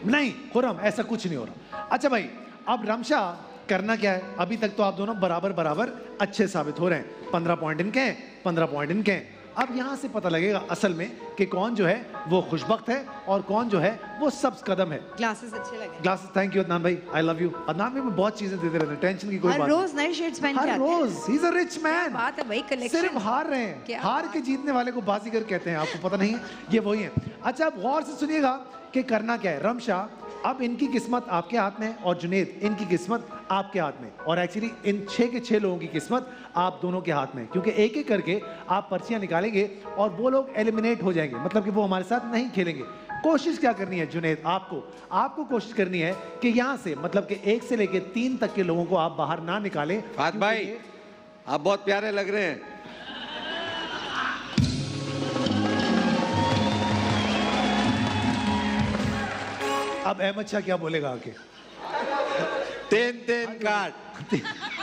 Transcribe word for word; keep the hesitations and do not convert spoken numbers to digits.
नहीं खुरम, ऐसा कुछ नहीं हो रहा। अच्छा भाई, अब रमशा करना क्या है? अभी तक तो आप दोनों बराबर बराबर अच्छे साबित हो रहे हैं। पंद्रह पॉइंट इनके हैं, पंद्रह पॉइंट इनके हैं। अब यहाँ से पता लगेगा असल में कि कौन जो है वो खुशबख्त है और कौन जो है वो सब्ज कदम है। ग्लासेस अच्छे लगे। ग्लासेस, थैंक यू अदनान भाई, आई लव यू। अदनान भाई में बहुत चीजें देते रहते हैं, टेंशन की कोई बात नहीं। हर रोज नए शेड्स पहन के आते हैं। हर रोज, he is a rich man. बात है भाई, कलेक्शन। सिर्फ हार रहे हैं, हार के जीतने वाले को बाजीगर कहते हैं, आपको पता नहीं है, ये वही है। अच्छा अब गौर से सुनिएगा कि करना क्या है। रमशा, अब इनकी किस्मत आपके हाथ में है और जुनेद इनकी किस्मत आपके हाथ में, और एक्चुअली इन छह के छह लोगों की किस्मत आप दोनों के हाथ में, क्योंकि एक एक करके आप पर्चियां निकालेंगे और वो लोग एलिमिनेट हो जाएंगे, मतलब कि वो हमारे साथ नहीं खेलेंगे। कोशिश क्या करनी है जुनेद? आपको आपको कोशिश करनी है कि यहाँ से मतलब कि एक से लेके तीन तक के लोगों को आप बाहर ना निकालें। फात भाई आप बहुत प्यारे लग रहे हैं। अब अहमद शाह क्या बोलेगा आके? तेन तेन काट।